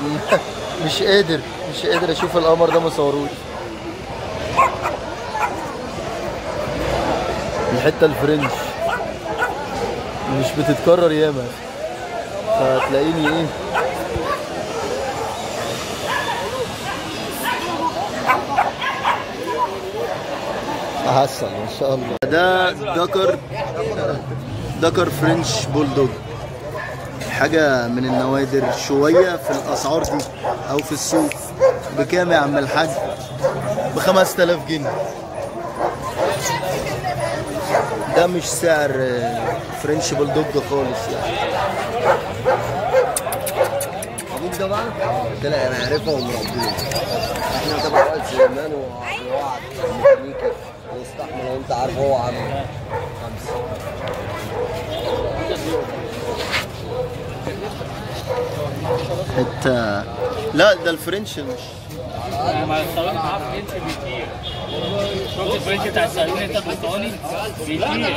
مش قادر اشوف القمر ده، ما صوروش. الحته الفرنش مش بتتكرر ياما، فتلاقيني ايه، احسن ان شاء الله. ده دكر فرنش بولدوج، حاجه من النوادر شويه في الاسعار دي او في السوق. بكام يا عم الحاج؟ ب 5000 جنيه. ده مش سعر فرنش بولدوج خالص يعني. ابوك ده بقى؟ قلت لها انا عارفها ومربيه. احنا تبع وائل سليمان وعبد الميكانيكي واستحمل، وانت عارف هو عامل 5. حتى لا ده الفرنش مش ما الصالون معاه فرنش بيطير. شفت الفرنش بتاع الصالون انت البرتقالي بيطير.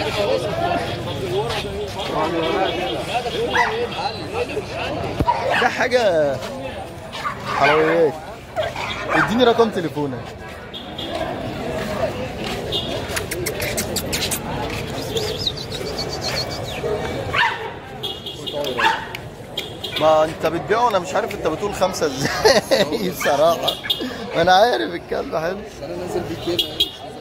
ده حاجة حلويات. اديني رقم تليفونك. ما انت بتبيعه، انا مش عارف انت بتقول 5 ازاي بصراحة. ما انا عارف الكلب حلو. انا نازل بيه كده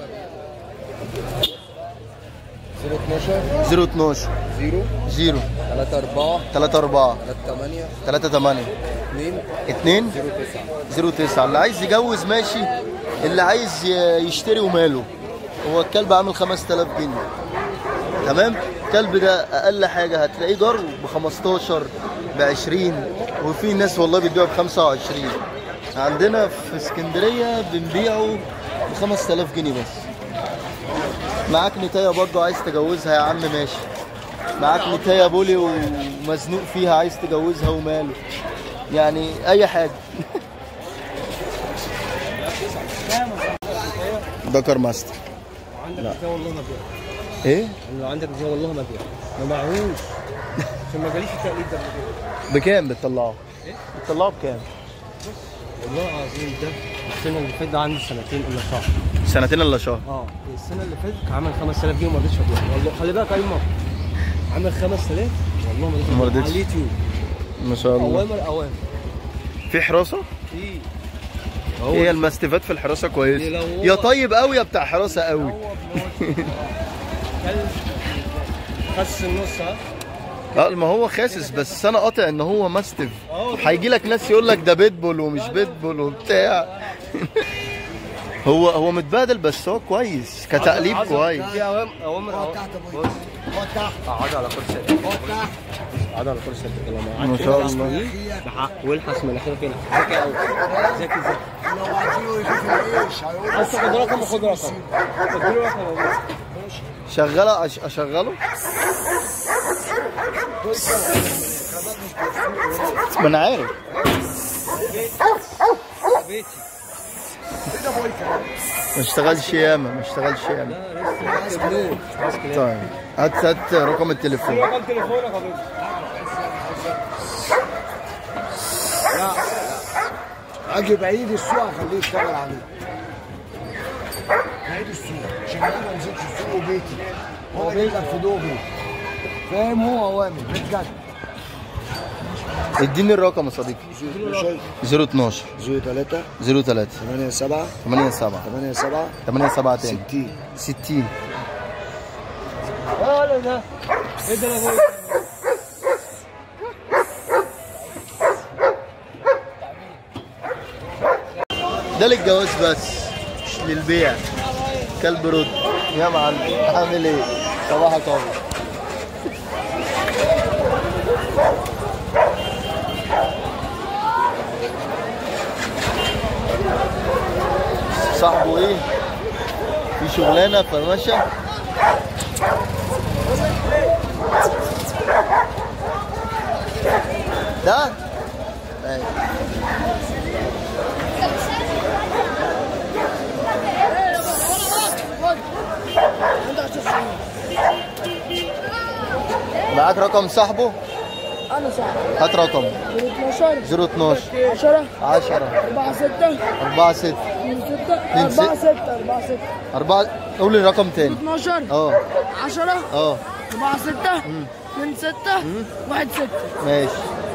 012 0 3 4 3 8 2 0 9. اللي عايز يجوز ماشي، اللي عايز يشتري وماله. هو الكلب عامل 5000 جنيه تمام. الكلب ده اقل حاجه هتلاقيه جر ب 15 ب 20، وفي ناس والله بتبيعه ب 25. عندنا في اسكندريه بنبيعه ب 5000 جنيه بس. معاك نتايه برضه عايز تجوزها يا عم ماشي. معاك نتايه بولي ومزنوق فيها عايز تجوزها وماله، يعني اي حاجه. دكر ماستر. عندك ازاي والله ما بيع. ايه؟ لو عندك ازاي والله ما بيع، ما معهوش عشان ما جاليش التقليد ده. بكام بتطلعه؟ ايه؟ بتطلعه بكام؟ والله العظيم ده السنه اللي فاتت ده عندي سنتين الا شهر. سنتين الا شهر. السنه اللي فاتت عمل 5000 جنيه وما رضيتش ابيعه والله. خلي بالك يا ايمن، عمل 5000 والله ما رضيتش على اليوتيوب. ما شاء الله. اوامر في حراسه؟ في. هي الماستيفات في الحراسه كويسه. يا طيب قوي يا بتاع حراسه قوي. كلب خس النص. لا ما هو خاسس، بس انا قاطع ان هو ماستيف. هيجي لك ناس يقول لك ده بيتبول ومش بيتبول وبتاع. هو متبادل بس هو كويس كتقليب كويس. في اوامر تحت اقعد على كرسي. اقعد على كرسي ما شاء الله. بحق والحس مناخيرك هنا. ذكي قوي. ذكي لو عايزينه يشوف العيش هيقول بس خد رقم وخد رقم. اديله رقم. شغاله اشغله. ما انا عارف. ما اشتغلش ياما. طيب هات رقم التليفون. رقم تليفونك يا باشا. لا اجي بعيد السوق اخليه يشتغل عليه. بعيد السوق عشان انا ما انزلش السوق وبيتي. هو بيتك في دوبي. فاهم؟ هو اوامر بجد. اديني الرقم يا صديقي. 012 03 03 87 87 87 تاني 60. ولا ده ايه ده؟ انا ده للجواز بس مش للبيع. كلب رد يا معلم. عامل ايه؟ صباحك ابيض. صاحبه ايه؟ في شغلانه فماشي. ده ايوه. معاك رقم صاحبه؟ انا صح. هات رقم 012 012 10 10 4 6 4 6 2 6 2 6 4 6 4 6 4. قول لي رقم تاني. 12 اه 10 اه 4 6 2 6 1 6. ماشي.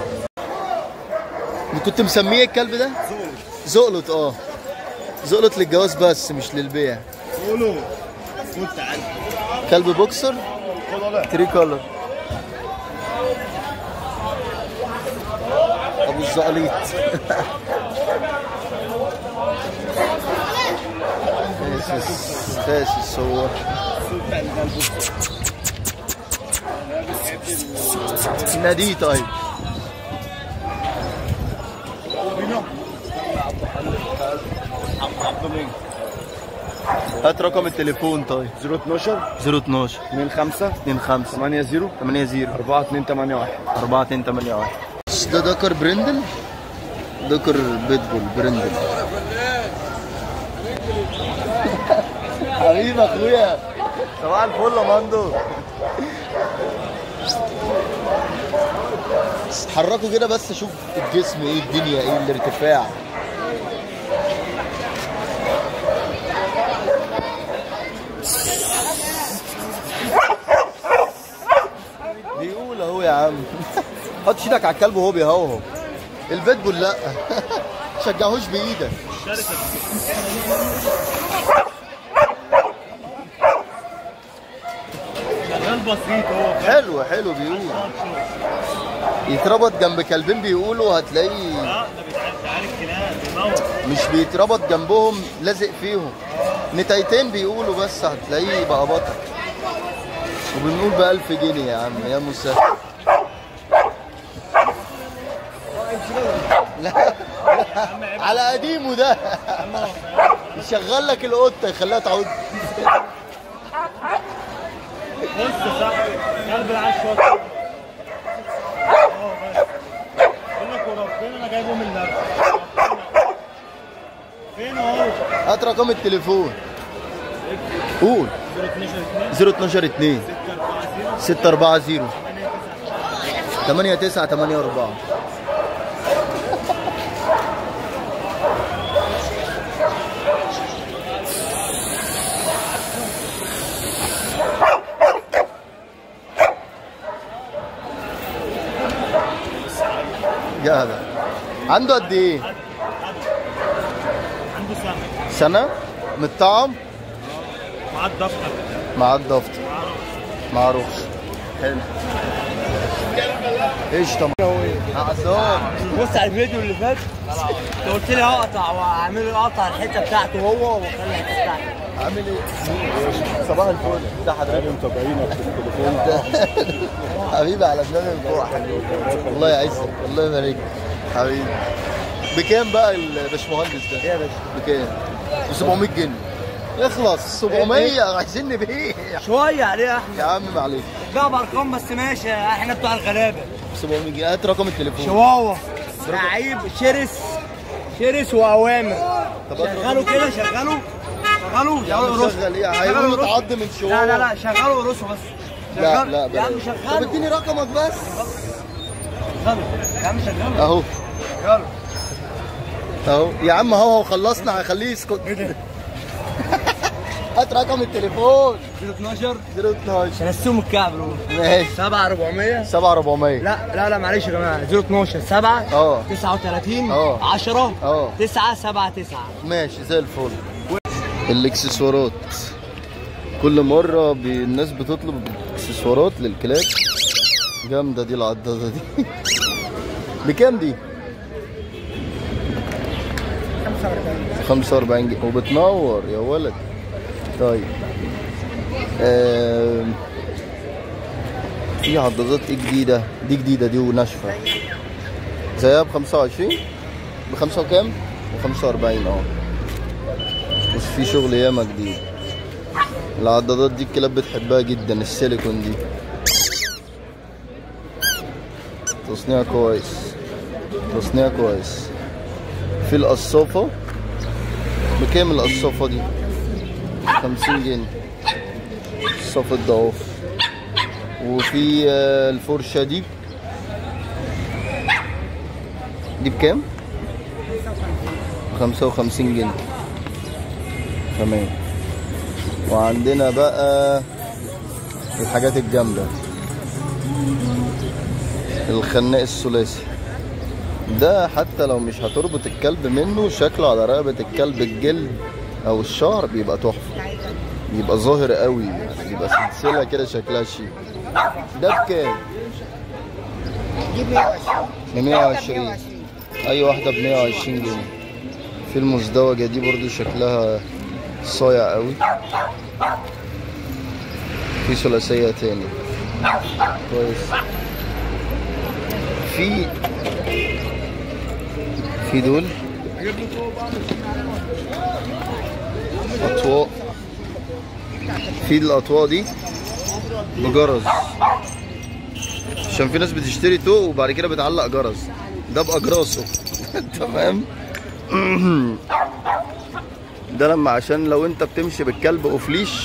كنت مسميه الكلب ده؟ زقلط. اه زقلط للجواز بس مش للبيع. قولوا كنت عندي كلب بوكسر تري كولر ابو الزقليط. خاسس هو. ناديه طيب. هات رقم التليفون طيب. 012 012 25 25 80 80 4281. 4281. ده دكر برندل. دكر بيتبول برندل. حبيبي اخويا صباح الفل يا ماندو. حركوا كده بس اشوف الجسم ايه الدنيا ايه الارتفاع. بيقول اهو يا عم. حط ايدك على الكلب وهو بيهوهو. البيتبول لا. شجعهوش بايدك. شغال بسيط هو. حلو حلو بيقول. يتربط جنب كلبين بيقولوا هتلاقيه. لا ده بيتعارك كلاب بيموت. مش بيتربط جنبهم لازق فيهم. نتايتين بيقولوا بس هتلاقيه بقى بطل. وبنقول ب1000 جنيه يا عم يا مسهل. لا على قديمه ده. يشغل لك القطه يخليها تعود. بص يا صاحبي كلب العيش شاطر. بقول لك وربنا انا جايبه من نفسي. فين هو؟ هات رقم التليفون. قول 012 2 640 8984. جدع. عنده قد ايه؟ عنده سنه. سنة؟ متطعم؟ مع الدفتر. مع الدفتر. مع رخص. حلو. ايش طبعا؟ عصام. بص على الفيديو اللي فات انت قلت لي هقطع واعمل له اقطع الحته بتاعته هو واخلي الحته بتاعتي. عامل ايه؟ صباح الفل. ده حضرتك متابعينك في التليفون. حبيبي على دماغي من فوق. الله يعزك الله يبارك. حبيبي. بكام بقى الباشمهندس ده؟ ايه يا باشا؟ بكام؟ ب 700 جنيه. اخلص 700 عايزين نبيع. شويه عليه يا احمد. يا عم معلش. بقى بارقام بس ماشي احنا بتوع الغلابه. 700 جنيه. هات رقم التليفون. شواوا لعيب شرس واوامر. طب شغلوا كده شغلوا يا عم شغل ايه؟ هيقولوا اتعض من شويه. لا شغلوا ورقصوا بس. لا لا يا عم بلاش. شغلوا. طب اديني رقمك بس. شغلوا يا عم شغلوا. اهو يلا اهو يا عم اهو خلصنا هخليه يسكت. هات رقم التليفون. 012 012 نسيهم الكعب دول. ماشي 7400. 7400. لا معلش يا جماعه 012 7 اه 39 اه 10 اه 9 7 9. ماشي زي الفل. الاكسسوارات كل مره الناس بتطلب اكسسوارات للكلاب. جامده دي العضاده دي. بكام دي؟ 45 جنيه وبتنور يا ولد. طيب في عضادات ايه جديده؟ دي جديده دي وناشفه زيها ب 25 ب 5 وكام؟ ب 45 اه. بس في شغل ياما جديد. العضادات دي الكلاب بتحبها جدا. السيليكون دي تصنيع كويس. تصنيع كويس. في القصافة بكام القصافة دي؟ 50 جنيه قصافة ضعاف. وفي الفرشة دي دي بكام؟ 55 جنيه. تمام. وعندنا بقى الحاجات الجامدة، الخناق الثلاثي ده حتى لو مش هتربط الكلب منه، شكله على رقبة الكلب الجلد او الشعر بيبقى تحفة، بيبقى ظاهر قوي يعني، بيبقى سلسلة كده شكلها شيك. ده بكام؟ دي 120. ب 120. اي واحدة ب 120 جنيه. في المزدوجة دي برضو شكلها صايع قوي. في ثلاثية تاني كويس. في دول اطواق. في الاطواق دي بجرس، عشان في ناس بتشتري طوق وبعد كده بتعلق جرس، ده باجراسه. تمام. ده لما عشان لو انت بتمشي بالكلب اوفليش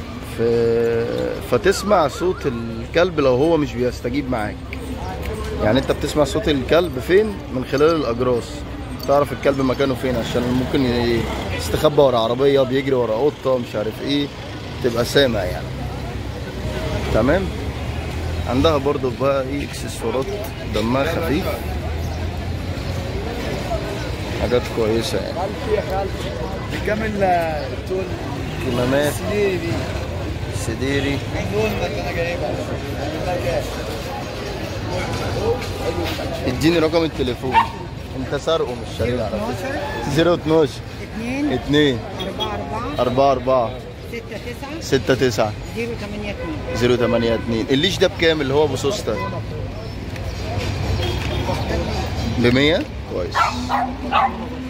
فتسمع صوت الكلب لو هو مش بيستجيب معاك، يعني انت بتسمع صوت الكلب فين؟ من خلال الاجراس، تعرف الكلب مكانه فين، عشان ممكن يستخبى ورا عربيه، بيجري ورا قطه، مش عارف ايه، تبقى سامع يعني. تمام. عندها برضو بقى ايه اكسسوارات دمها خفيف، حاجات كويسه يعني. بكامل التون كمامات سديري سديري. اللون اللي انا جايبها اديني رقم التليفون، انت سارقه مش شاريه على فكره. 012 2 44 69 082. الليش ده بكام اللي هو ابو سوسته؟ ب 100. كويس.